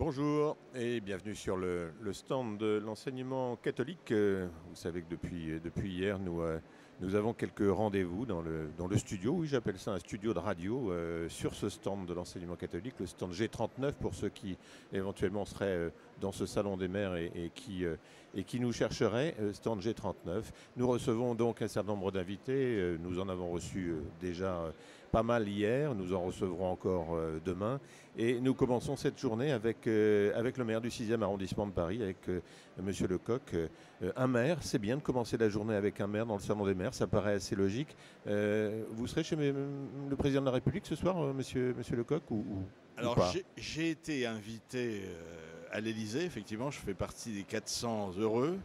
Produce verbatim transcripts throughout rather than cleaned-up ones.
Bonjour et bienvenue sur le, le stand de l'enseignement catholique. Euh, Vous savez que depuis, depuis hier, nous, euh, nous avons quelques rendez-vous dans le, dans le studio, oui j'appelle ça un studio de radio, euh, sur ce stand de l'enseignement catholique, le stand G trente-neuf pour ceux qui éventuellement seraient euh, dans ce salon des maires et, et, qui, euh, et qui nous chercheraient, euh, stand G trente-neuf. Nous recevons donc un certain nombre d'invités, euh, nous en avons reçu euh, déjà euh, pas mal hier, nous en recevrons encore euh, demain. Et nous commençons cette journée avec, euh, avec le maire du sixième arrondissement de Paris, avec euh, Monsieur Lecoq. Euh, un maire, c'est bien de commencer la journée avec un maire dans le salon des maires, ça paraît assez logique. Euh, vous serez chez mes, le président de la République ce soir, euh, Monsieur, Monsieur Lecoq, ou, ou, Alors, ou pas? j'ai été invité euh, à l'Élysée, effectivement, je fais partie des quatre cents heureux.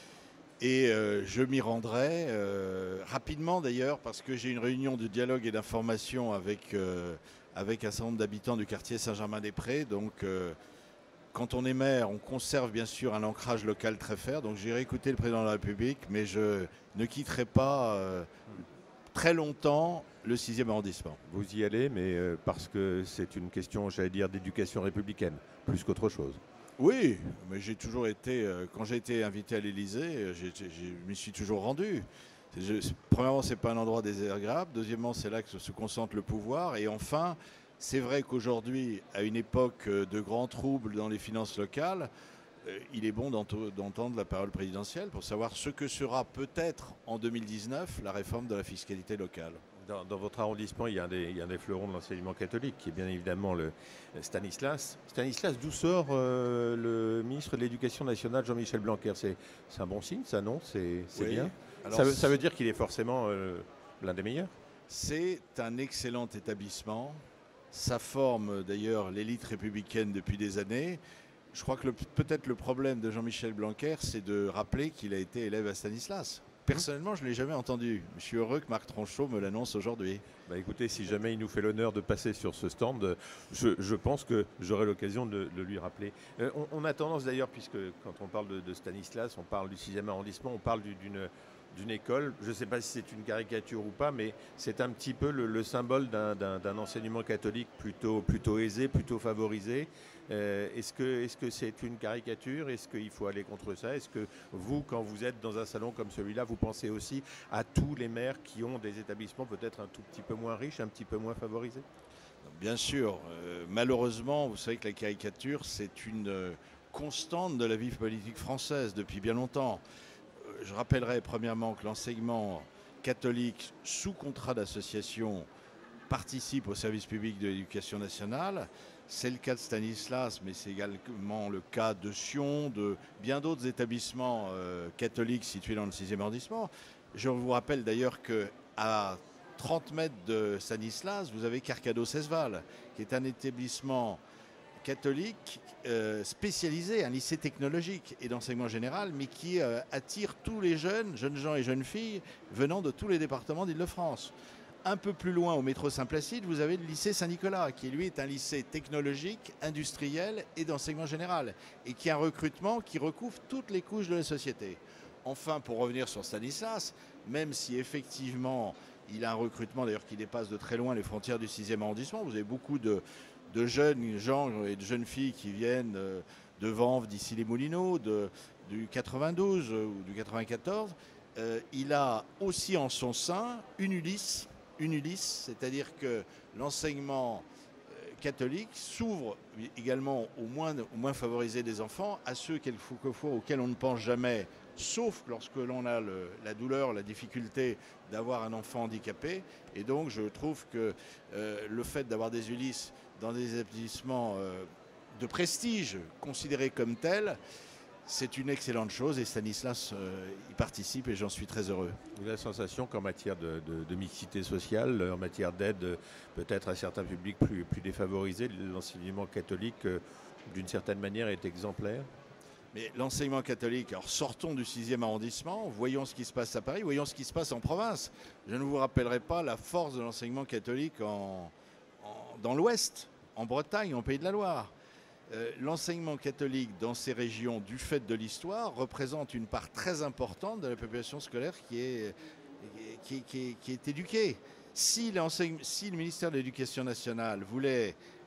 Et euh, je m'y rendrai euh, rapidement d'ailleurs, parce que j'ai une réunion de dialogue et d'information avec, euh, avec un certain nombre d'habitants du quartier Saint-Germain-des-Prés. Donc, euh, quand on est maire, on conserve bien sûr un ancrage local très fort. Donc, j'irai écouter le président de la République, mais je ne quitterai pas euh, très longtemps le sixième arrondissement. Vous y allez, mais euh, parce que c'est une question, j'allais dire, d'éducation républicaine, plus qu'autre chose. Oui, mais j'ai toujours été, euh, quand j'ai été invité à l'Élysée, je m'y suis toujours rendu. Je, premièrement, ce n'est pas un endroit désagréable. Deuxièmement, c'est là que se concentre le pouvoir. Et enfin, c'est vrai qu'aujourd'hui, à une époque de grands troubles dans les finances locales, euh, il est bon d'entendre la parole présidentielle pour savoir ce que sera peut-être en deux mille dix-neuf la réforme de la fiscalité locale. Dans, dans votre arrondissement, il y a un des, il y a un des fleurons de l'enseignement catholique, qui est bien évidemment le Stanislas. Stanislas, d'où sort euh, le ministre de l'Éducation nationale, Jean-Michel Blanquer? C'est un bon signe, ça, non? C'est oui. bien. Alors, ça, veut, ça veut dire qu'il est forcément euh, l'un des meilleurs? C'est un excellent établissement. Ça forme d'ailleurs l'élite républicaine depuis des années. Je crois que peut-être le problème de Jean-Michel Blanquer, c'est de rappeler qu'il a été élève à Stanislas. Personnellement, je ne l'ai jamais entendu. Je suis heureux que Marc Tronchot me l'annonce aujourd'hui. Bah écoutez, si jamais il nous fait l'honneur de passer sur ce stand, je, je pense que j'aurai l'occasion de, de lui rappeler. Euh, on, on a tendance d'ailleurs, puisque quand on parle de, de Stanislas, on parle du sixième arrondissement, on parle d'une d'une école. Je ne sais pas si c'est une caricature ou pas, mais c'est un petit peu le, le symbole d'un enseignement catholique plutôt, plutôt aisé, plutôt favorisé. Euh, Est-ce que est-ce que c'est une caricature? Est-ce qu'il faut aller contre ça? Est-ce que vous, quand vous êtes dans un salon comme celui-là, vous pensez aussi à tous les maires qui ont des établissements peut-être un tout petit peu moins riches, un petit peu moins favorisés? Bien sûr. Euh, malheureusement, vous savez que la caricature, c'est une euh, constante de la vie politique française depuis bien longtemps. Euh, je rappellerai premièrement que l'enseignement catholique sous contrat d'association participe au service public de l'éducation nationale. C'est le cas de Stanislas, mais c'est également le cas de Sion, de bien d'autres établissements euh, catholiques situés dans le sixième arrondissement. Je vous rappelle d'ailleurs qu'à trente mètres de Stanislas, vous avez Carcado-Cesval, qui est un établissement catholique euh, spécialisé, un lycée technologique et d'enseignement général, mais qui euh, attire tous les jeunes, jeunes gens et jeunes filles venant de tous les départements d'Île-de-France. Un peu plus loin, au métro Saint-Placide, vous avez le lycée Saint-Nicolas, qui lui est un lycée technologique, industriel et d'enseignement général, et qui a un recrutement qui recouvre toutes les couches de la société. Enfin, pour revenir sur Stanislas, même si effectivement il a un recrutement d'ailleurs qui dépasse de très loin les frontières du sixième arrondissement, vous avez beaucoup de, de jeunes gens et de jeunes filles qui viennent de Vanves, d'ici les Moulineaux, de, du quatre-vingt-douze ou du quatre-vingt-quatorze. Euh, il a aussi en son sein une Ulysse, une Ulysse, c'est-à-dire que l'enseignement catholique s'ouvre également aux moins, aux moins favorisés des enfants, à ceux quelquefois auxquels on ne pense jamais, sauf lorsque l'on a le, la douleur, la difficulté d'avoir un enfant handicapé. Et donc je trouve que euh, le fait d'avoir des Ulysses dans des établissements euh, de prestige considérés comme tels, c'est une excellente chose et Stanislas euh, y participe et j'en suis très heureux. Vous avez la sensation qu'en matière de, de, de mixité sociale, en matière d'aide peut-être à certains publics plus, plus défavorisés, l'enseignement catholique, euh, d'une certaine manière, est exemplaire? Mais l'enseignement catholique, alors sortons du sixième arrondissement, voyons ce qui se passe à Paris, voyons ce qui se passe en province. Je ne vous rappellerai pas la force de l'enseignement catholique en, en, dans l'Ouest, en Bretagne, en Pays de la Loire. Euh, l'enseignement catholique dans ces régions, du fait de l'histoire, représente une part très importante de la population scolaire qui est, qui, qui, qui est éduquée. Si, si le ministère de l'Éducation nationale voulait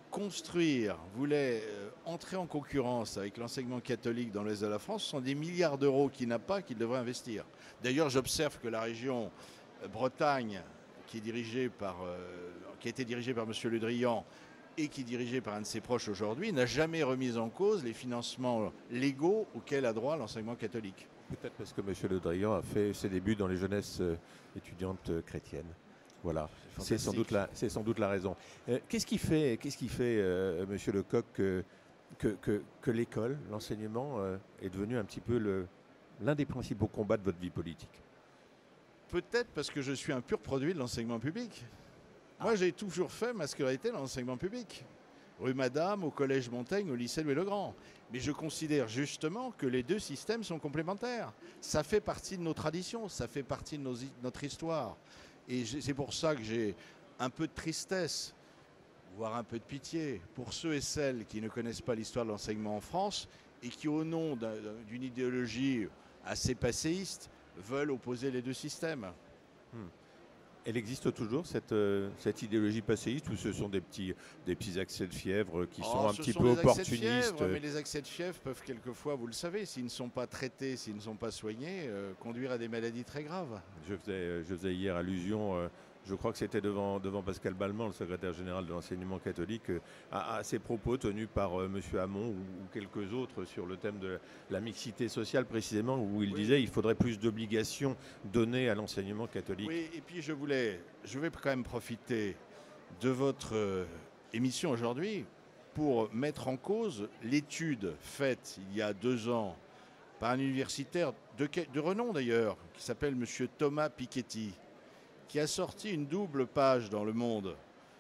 construire, voulait euh, entrer en concurrence avec l'enseignement catholique dans l'Est de la France, ce sont des milliards d'euros qu'il n'a pas, qu'il devrait investir. D'ailleurs, j'observe que la région euh, Bretagne, qui est dirigée par, euh, qui a été dirigée par M. Le Drian et qui est dirigée par un de ses proches aujourd'hui, n'a jamais remis en cause les financements légaux auxquels a droit l'enseignement catholique. Peut-être parce que M. Le Drian a fait ses débuts dans les jeunesses euh, étudiantes euh, chrétiennes. Voilà, c'est sans doute la, c'est sans doute la raison. Euh, qu'est-ce qui fait, qu'est-ce qui fait euh, Monsieur Lecoq, que, que, que, que l'école, l'enseignement euh, est devenu un petit peu le, l'un des principaux combats de votre vie politique? Peut-être parce que je suis un pur produit de l'enseignement public. Ah. Moi, j'ai toujours fait ma scolarité dans l'enseignement public. Rue Madame, au Collège Montaigne, au lycée Louis-le-Grand. Mais je considère justement que les deux systèmes sont complémentaires. Ça fait partie de nos traditions, ça fait partie de nos, notre histoire. Et c'est pour ça que j'ai un peu de tristesse, voire un peu de pitié, pour ceux et celles qui ne connaissent pas l'histoire de l'enseignement en France et qui, au nom d'une idéologie assez passéiste, veulent opposer les deux systèmes. Hmm. Elle existe toujours, cette, euh, cette idéologie passéiste, ou ce sont des petits, des petits accès de fièvre qui sont oh, un petit sont peu des opportunistes accès de fièvre, mais les accès de fièvre peuvent quelquefois, vous le savez, s'ils ne sont pas traités, s'ils ne sont pas soignés, euh, conduire à des maladies très graves. Je faisais, je faisais hier allusion, euh, je crois que c'était devant, devant Pascal Balman, le secrétaire général de l'enseignement catholique, euh, à, à ces propos tenus par euh, M. Hamon ou, ou quelques autres sur le thème de la mixité sociale précisément, où il oui. disait qu'il faudrait plus d'obligations données à l'enseignement catholique. Oui, et puis je voulais, je vais quand même profiter de votre euh, émission aujourd'hui pour mettre en cause l'étude faite il y a deux ans par un universitaire de, de renom d'ailleurs, qui s'appelle M. Thomas Piketty, qui a sorti une double page dans Le Monde.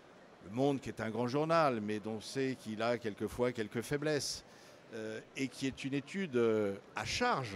Le Monde qui est un grand journal, mais dont on sait qu'il a quelquefois quelques faiblesses, euh, et qui est une étude euh, à charge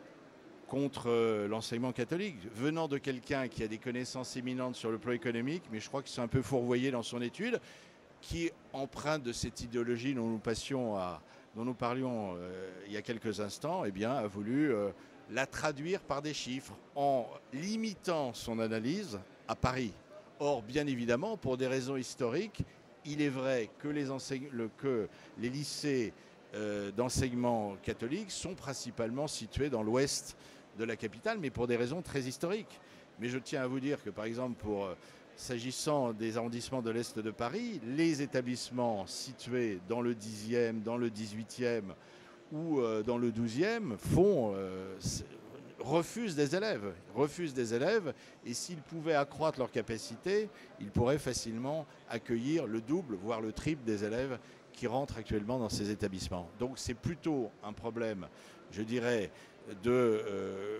contre euh, l'enseignement catholique, venant de quelqu'un qui a des connaissances éminentes sur le plan économique, mais je crois qu'il s'est un peu fourvoyé dans son étude, qui emprunte de cette idéologie dont nous, passions à, dont nous parlions euh, il y a quelques instants, eh bien, a voulu euh, la traduire par des chiffres en limitant son analyse à Paris. Or, bien évidemment, pour des raisons historiques, il est vrai que les, le, que les lycées euh, d'enseignement catholique sont principalement situés dans l'ouest de la capitale, mais pour des raisons très historiques. Mais je tiens à vous dire que, par exemple, pour euh, s'agissant des arrondissements de l'Est de Paris, les établissements situés dans le dixième, dans le dix-huitième ou euh, dans le douzième font, euh, refusent des élèves, refusent des élèves, et s'ils pouvaient accroître leur capacité, ils pourraient facilement accueillir le double, voire le triple des élèves qui rentrent actuellement dans ces établissements. Donc c'est plutôt un problème, je dirais, de, euh,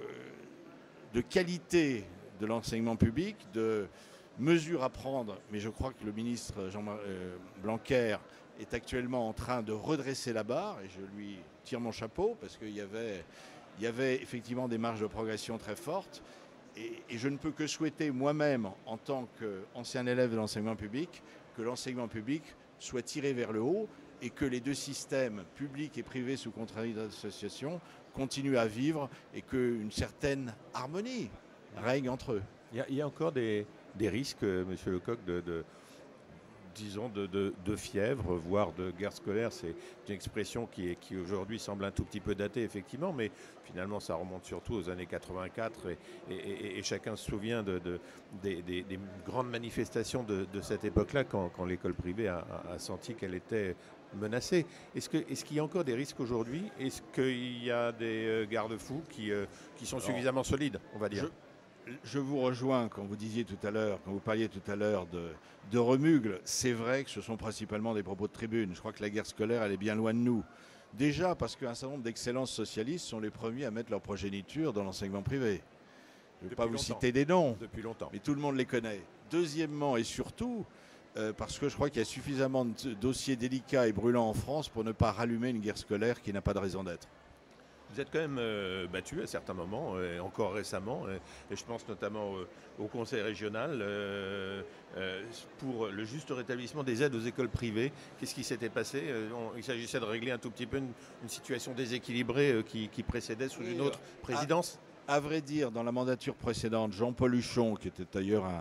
de qualité de l'enseignement public, de mesures à prendre, mais je crois que le ministre Jean euh, Blanquer est actuellement en train de redresser la barre, et je lui tire mon chapeau, parce qu'il y avait, il y avait effectivement des marges de progression très fortes, et, et je ne peux que souhaiter moi-même, en tant qu'ancien élève de l'enseignement public, que l'enseignement public soit tiré vers le haut, et que les deux systèmes, publics et privés sous contrat d'association, continuent à vivre, et qu'une certaine harmonie règne entre eux. Il y a, il y a encore des, des risques, Monsieur Lecoq, de... de... disons, de, de, de fièvre, voire de guerre scolaire. C'est une expression qui, est, qui aujourd'hui semble un tout petit peu datée, effectivement, mais finalement, ça remonte surtout aux années quatre-vingt-quatre, et, et, et, et chacun se souvient de, de, des, des, des grandes manifestations de, de cette époque-là, quand, quand l'école privée a, a senti qu'elle était menacée. Est-ce que, est-ce qu'il y a encore des risques aujourd'hui? Est-ce qu'il y a des garde-fous qui, qui sont Alors, suffisamment solides, on va dire je... Je vous rejoins quand vous disiez tout à l'heure, quand vous parliez tout à l'heure de, de remugles. C'est vrai que ce sont principalement des propos de tribune. Je crois que la guerre scolaire, elle est bien loin de nous. Déjà parce qu'un certain nombre d'excellences socialistes sont les premiers à mettre leur progéniture dans l'enseignement privé. Je ne vais pas vous citer des noms, depuis longtemps, mais tout le monde les connaît. Deuxièmement et surtout, euh, parce que je crois qu'il y a suffisamment de dossiers délicats et brûlants en France pour ne pas rallumer une guerre scolaire qui n'a pas de raison d'être. Vous êtes quand même euh, battu à certains moments, euh, encore récemment, euh, et je pense notamment euh, au Conseil régional, euh, euh, pour le juste rétablissement des aides aux écoles privées. Qu'est-ce qui s'était passé? euh, on, Il s'agissait de régler un tout petit peu une, une situation déséquilibrée euh, qui, qui précédait sous oui, une autre présidence. À, à vrai dire, dans la mandature précédente, Jean-Paul Huchon, qui était d'ailleurs un,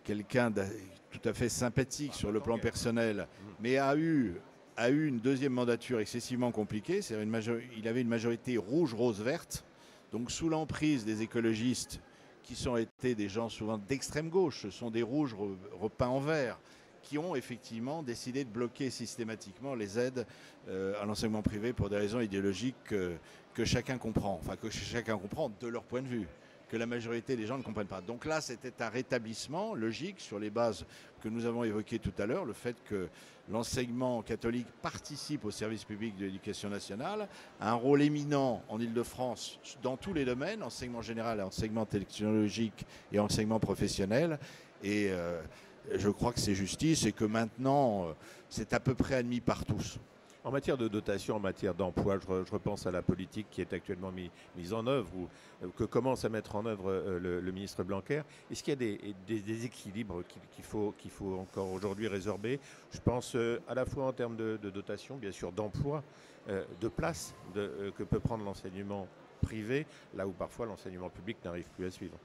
quelqu'un de tout à fait sympathique sur le plan personnel, mais a eu, a eu une deuxième mandature excessivement compliquée. C'est une major... Il avait une majorité rouge, rose, verte. Donc sous l'emprise des écologistes, qui sont été des gens souvent d'extrême gauche, ce sont des rouges repeints en vert, qui ont effectivement décidé de bloquer systématiquement les aides euh, à l'enseignement privé pour des raisons idéologiques que, que chacun comprend, enfin que chacun comprend de leur point de vue, que la majorité des gens ne comprennent pas. Donc là, c'était un rétablissement logique sur les bases que nous avons évoquées tout à l'heure, le fait que l'enseignement catholique participe au service public de l'éducation nationale, a un rôle éminent en Île-de-France dans tous les domaines, enseignement général, enseignement technologique et enseignement professionnel. Et euh, je crois que c'est justice et que maintenant, c'est à peu près admis par tous. En matière de dotation, en matière d'emploi, je, je repense à la politique qui est actuellement mis, mise en œuvre ou euh, que commence à mettre en œuvre euh, le, le ministre Blanquer. Est-ce qu'il y a des, des, des équilibres qu'il, qu'il, faut, qu'il faut encore aujourd'hui résorber? Je pense euh, à la fois en termes de, de dotation, bien sûr, d'emploi, euh, de place de, euh, que peut prendre l'enseignement privé, là où parfois l'enseignement public n'arrive plus à suivre.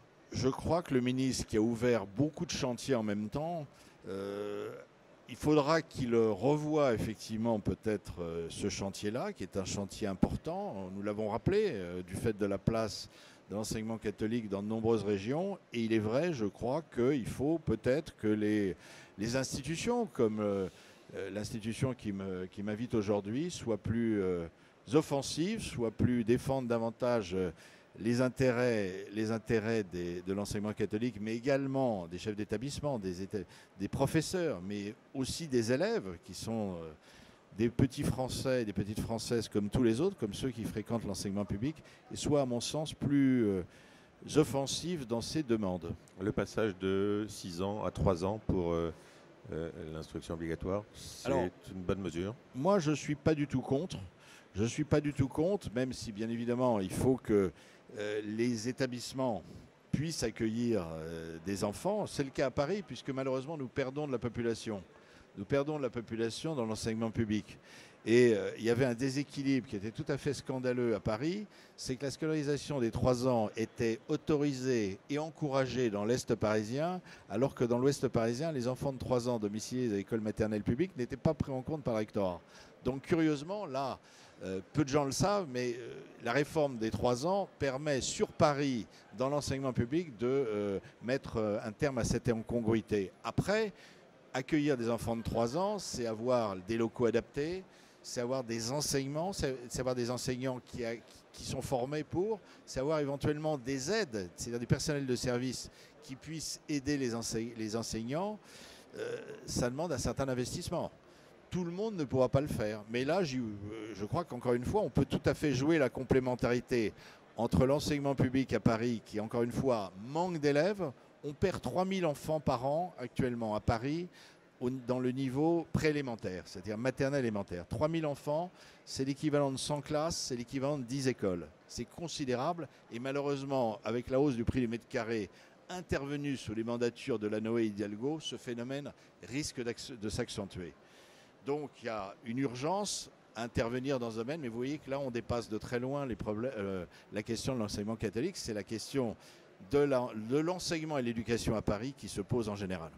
Je crois que le ministre qui a ouvert beaucoup de chantiers en même temps, euh, il faudra qu'il revoie effectivement peut-être euh, ce chantier-là, qui est un chantier important. Nous l'avons rappelé, euh, du fait de la place de l'enseignement catholique dans de nombreuses régions. Et il est vrai, je crois, qu'il faut peut-être que les, les institutions, comme euh, l'institution qui, me, qui m'invite aujourd'hui, soient plus euh, offensives, soient plus défendent davantage euh, les intérêts, les intérêts des, de l'enseignement catholique, mais également des chefs d'établissement, des, des professeurs, mais aussi des élèves qui sont euh, des petits Français, des petites Françaises comme tous les autres, comme ceux qui fréquentent l'enseignement public, et soient, à mon sens, plus euh, offensifs dans ces demandes. Le passage de six ans à trois ans pour euh, euh, l'instruction obligatoire, c'est Alors, une bonne mesure? Moi, je ne suis pas du tout contre. Je ne suis pas du tout contre, même si, bien évidemment, il faut que Euh, les établissements puissent accueillir euh, des enfants. C'est le cas à Paris, puisque malheureusement nous perdons de la population. Nous perdons de la population dans l'enseignement public. Et euh, il y avait un déséquilibre qui était tout à fait scandaleux à Paris, c'est que la scolarisation des trois ans était autorisée et encouragée dans l'Est parisien, alors que dans l'Ouest parisien, les enfants de trois ans domiciliés à l'école maternelle publique n'étaient pas pris en compte par le rectorat. Donc curieusement, là, Euh, peu de gens le savent, mais euh, la réforme des trois ans permet sur Paris, dans l'enseignement public, de euh, mettre euh, un terme à cette incongruité. Après, accueillir des enfants de trois ans, c'est avoir des locaux adaptés, c'est avoir des enseignements, c'est avoir des enseignants qui, a, qui sont formés pour, c'est avoir éventuellement des aides, c'est-à-dire des personnels de service qui puissent aider les, enseigne, les enseignants. Euh, ça demande un certain investissement. Tout le monde ne pourra pas le faire. Mais là, je crois qu'encore une fois, on peut tout à fait jouer la complémentarité entre l'enseignement public à Paris, qui, encore une fois, manque d'élèves. On perd trois mille enfants par an actuellement à Paris dans le niveau préélémentaire, c'est-à-dire maternel élémentaire. trois mille enfants, c'est l'équivalent de cent classes, c'est l'équivalent de dix écoles. C'est considérable. Et malheureusement, avec la hausse du prix du mètre carré intervenue sous les mandatures de Lanoé et Hidalgo, ce phénomène risque de s'accentuer. Donc il y a une urgence à intervenir dans ce domaine, mais vous voyez que là on dépasse de très loin les problèmes, euh, la question de l'enseignement catholique, c'est la question de, la, de l'enseignement et l'éducation à Paris qui se pose en général.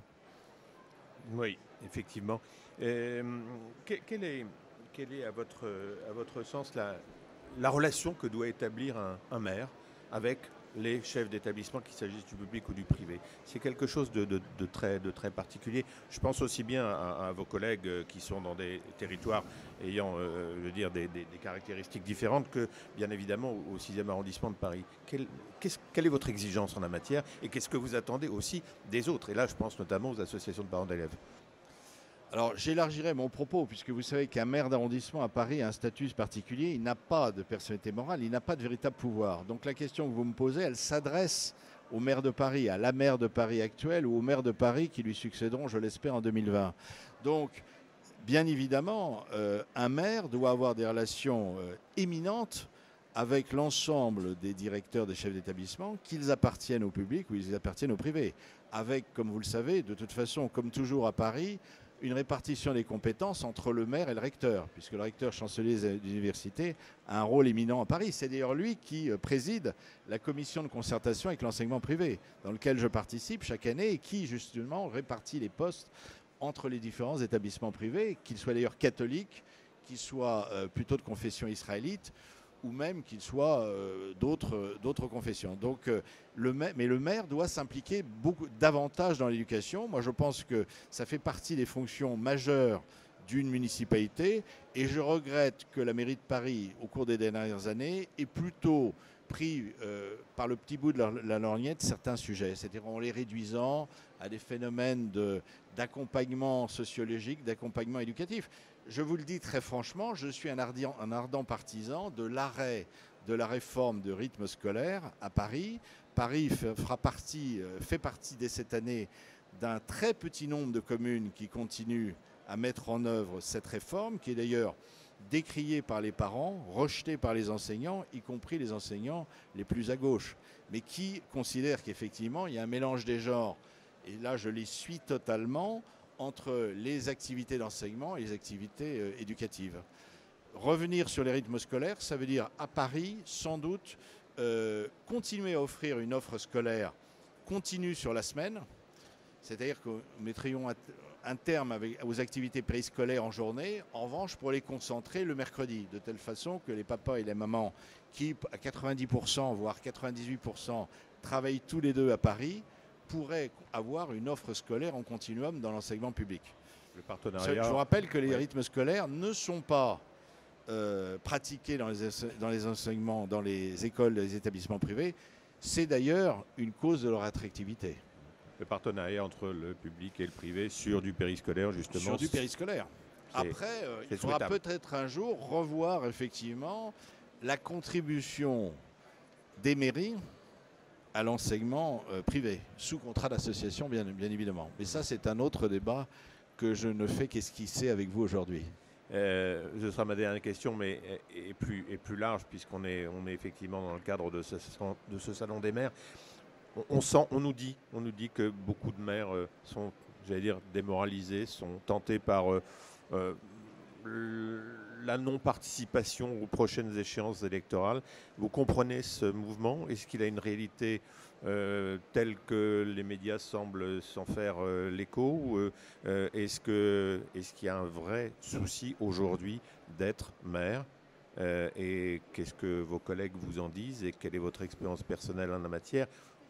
Oui, effectivement. Euh, quelle est, quelle est à, votre, à votre sens la, la relation que doit établir un, un maire avec les chefs d'établissement, qu'il s'agisse du public ou du privé? C'est quelque chose de, de, de, très, de très particulier. Je pense aussi bien à, à vos collègues qui sont dans des territoires ayant euh, je veux dire, des, des, des caractéristiques différentes que, bien évidemment, au sixième arrondissement de Paris. Quelle, quelle est votre exigence en la matière et qu'est-ce que vous attendez aussi des autres? Et là, je pense notamment aux associations de parents d'élèves. Alors j'élargirai mon propos, puisque vous savez qu'un maire d'arrondissement à Paris a un statut particulier, il n'a pas de personnalité morale, il n'a pas de véritable pouvoir. Donc la question que vous me posez, elle s'adresse au maire de Paris, à la maire de Paris actuelle ou aux maires de Paris qui lui succéderont, je l'espère, en deux mille vingt. Donc, bien évidemment, euh, un maire doit avoir des relations euh, éminentes avec l'ensemble des directeurs, des chefs d'établissement, qu'ils appartiennent au public ou ils appartiennent au privé. Avec, comme vous le savez, de toute façon, comme toujours à Paris, une répartition des compétences entre le maire et le recteur, puisque le recteur chancelier des universités a un rôle éminent à Paris. C'est d'ailleurs lui qui préside la commission de concertation avec l'enseignement privé, dans lequel je participe chaque année et qui, justement, répartit les postes entre les différents établissements privés, qu'ils soient d'ailleurs catholiques, qu'ils soient euh, plutôt de confession israélite, ou même qu'ils soient euh, d'autres, d'autres confessions. Donc, euh, le maire, mais le maire doit s'impliquer beaucoup davantage dans l'éducation. Moi, je pense que ça fait partie des fonctions majeures d'une municipalité, et je regrette que la mairie de Paris, au cours des dernières années, ait plutôt pris euh, par le petit bout de la, la lorgnette certains sujets, c'est-à-dire en les réduisant à des phénomènes de, d'accompagnement sociologique, d'accompagnement éducatif. Je vous le dis très franchement, je suis un ardent, un ardent partisan de l'arrêt de la réforme de rythme scolaire à Paris. Paris fera partie, fait partie dès cette année d'un très petit nombre de communes qui continuent à mettre en œuvre cette réforme, qui est d'ailleurs décriée par les parents, rejetée par les enseignants, y compris les enseignants les plus à gauche, mais qui considèrent qu'effectivement, il y a un mélange des genres, et là je les suis totalement, entre les activités d'enseignement et les activités euh, éducatives. Revenir sur les rythmes scolaires, ça veut dire à Paris, sans doute, euh, continuer à offrir une offre scolaire continue sur la semaine, c'est-à-dire que nous mettrions un terme avec, aux activités périscolaires en journée, en revanche pour les concentrer le mercredi, de telle façon que les papas et les mamans qui à quatre-vingt-dix pour cent, voire quatre-vingt-dix-huit pour cent travaillent tous les deux à Paris, pourraient avoir une offre scolaire en continuum dans l'enseignement public. Le partenariat... Je vous rappelle que les ouais. rythmes scolaires ne sont pas euh, pratiqués dans les, dans les enseignements, dans les écoles, les établissements privés. C'est d'ailleurs une cause de leur attractivité. Le partenariat entre le public et le privé sur du périscolaire, justement. Sur du périscolaire. Après, euh, il faudra peut-être un jour revoir effectivement la contribution des mairies à l'enseignement euh, privé, sous contrat d'association bien, bien évidemment. Mais ça, c'est un autre débat que je ne fais qu'esquisser avec vous aujourd'hui. Euh, ce sera ma dernière question, mais est plus, est plus large, puisqu'on est, on est effectivement dans le cadre de ce, de ce salon des maires. On, on, sent, on, nous dit, on nous dit que beaucoup de maires euh, sont, j'allais dire, démoralisés, sont tentés par euh, euh, la non-participation aux prochaines échéances électorales. Vous comprenez ce mouvement? Est-ce qu'il a une réalité euh, telle que les médias semblent s'en faire euh, l'écho, ou euh, est-ce que, est-ce qu'il y a un vrai souci aujourd'hui d'être maire? euh, Et qu'est-ce que vos collègues vous en disent, et quelle est votre expérience personnelle en la matière?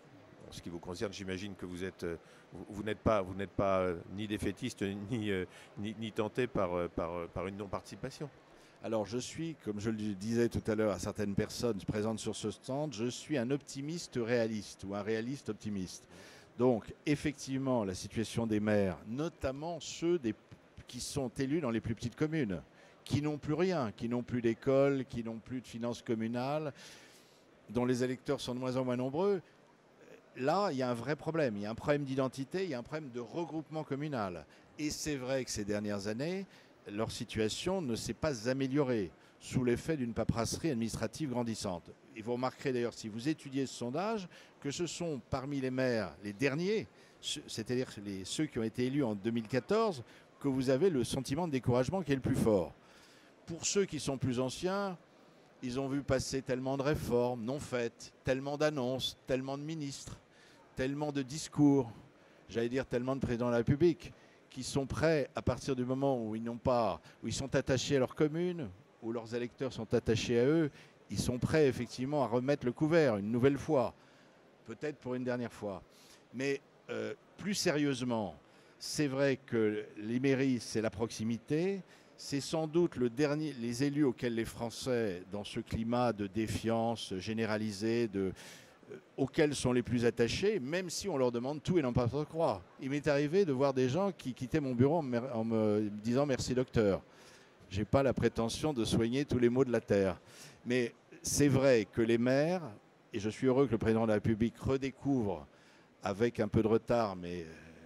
En ce qui vous concerne, j'imagine que vous êtes, vous, vous n'êtes pas, vous n'êtes pas euh, ni défaitiste ni, euh, ni, ni tenté par, euh, par, par une non-participation. Alors je suis, comme je le disais tout à l'heure à certaines personnes présentes sur ce stand, je suis un optimiste réaliste ou un réaliste optimiste. Donc effectivement, la situation des maires, notamment ceux des, qui sont élus dans les plus petites communes, qui n'ont plus rien, qui n'ont plus d'école, qui n'ont plus de finances communales, dont les électeurs sont de moins en moins nombreux, là, il y a un vrai problème. Il y a un problème d'identité, il y a un problème de regroupement communal. Et c'est vrai que ces dernières années, leur situation ne s'est pas améliorée sous l'effet d'une paperasserie administrative grandissante. Et vous remarquerez d'ailleurs, si vous étudiez ce sondage, que ce sont parmi les maires, les derniers, c'est-à-dire les, ceux qui ont été élus en deux mille quatorze, que vous avez le sentiment de découragement qui est le plus fort. Pour ceux qui sont plus anciens, ils ont vu passer tellement de réformes non faites, tellement d'annonces, tellement de ministres, tellement de discours, j'allais dire tellement de présidents de la République, qui sont prêts, à partir du moment où ils n'ont pas, où ils sont attachés à leur commune, où leurs électeurs sont attachés à eux, ils sont prêts effectivement à remettre le couvert une nouvelle fois, peut-être pour une dernière fois. Mais euh, plus sérieusement, c'est vrai que les mairies, c'est la proximité. C'est sans doute le dernier, les élus auxquels les Français, dans ce climat de défiance généralisée, de, euh, auxquels sont les plus attachés, même si on leur demande tout et n'importe quoi. Il m'est arrivé de voir des gens qui quittaient mon bureau en me, en me disant « merci docteur ». Je n'ai pas la prétention de soigner tous les maux de la terre. Mais c'est vrai que les maires, et je suis heureux que le président de la République redécouvre, avec un peu de retard, mais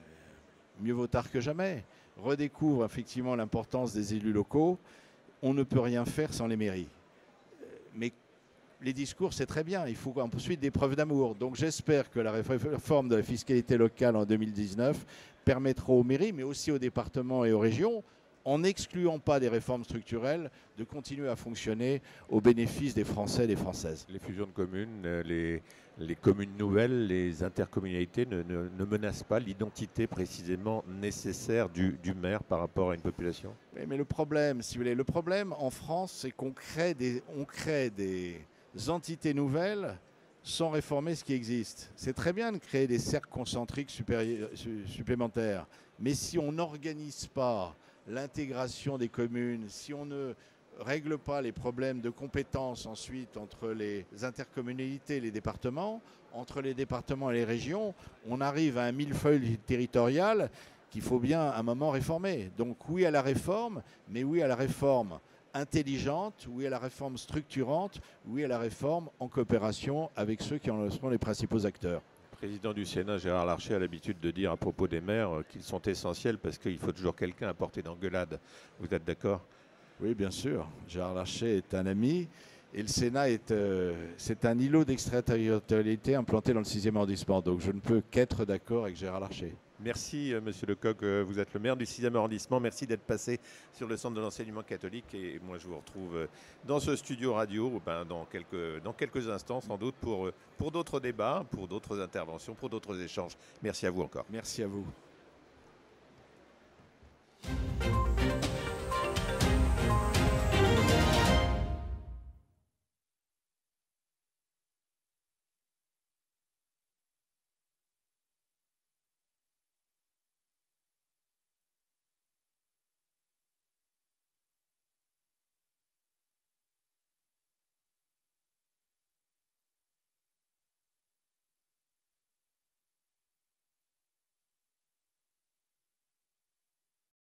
mieux vaut tard que jamais, redécouvre effectivement l'importance des élus locaux. On ne peut rien faire sans les mairies. Mais les discours, c'est très bien. Il faut ensuite des preuves d'amour. Donc j'espère que la réforme de la fiscalité locale en deux mille dix-neuf permettra aux mairies, mais aussi aux départements et aux régions, en n'excluant pas des réformes structurelles, de continuer à fonctionner au bénéfice des Français et des Françaises. Les fusions de communes, les, les communes nouvelles, les intercommunalités ne, ne, ne menacent pas l'identité précisément nécessaire du, du maire par rapport à une population? Mais, mais le problème, si vous voulez, le problème en France, c'est qu'on crée des, on crée des entités nouvelles sans réformer ce qui existe. C'est très bien de créer des cercles concentriques supplémentaires, mais si on n'organise pas l'intégration des communes, si on ne règle pas les problèmes de compétences ensuite entre les intercommunalités et les départements, entre les départements et les régions, on arrive à un millefeuille territorial qu'il faut bien à un moment réformer. Donc oui à la réforme, mais oui à la réforme intelligente, oui à la réforme structurante, oui à la réforme en coopération avec ceux qui en seront les principaux acteurs. Le président du Sénat, Gérard Larcher, a l'habitude de dire à propos des maires qu'ils sont essentiels parce qu'il faut toujours quelqu'un à portée d'engueulade. Vous êtes d'accord? Oui, bien sûr. Gérard Larcher est un ami et le Sénat est euh, c'est un îlot d'extraterritorialité implanté dans le sixième arrondissement. Donc je ne peux qu'être d'accord avec Gérard Larcher. Merci, euh, Monsieur Lecoq. Euh, vous êtes le maire du sixième arrondissement. Merci d'être passé sur le centre de l'enseignement catholique. Et moi, je vous retrouve euh, dans ce studio radio ben, dans, quelques, dans quelques instants, sans doute, pour, pour d'autres débats, pour d'autres interventions, pour d'autres échanges. Merci à vous encore. Merci à vous.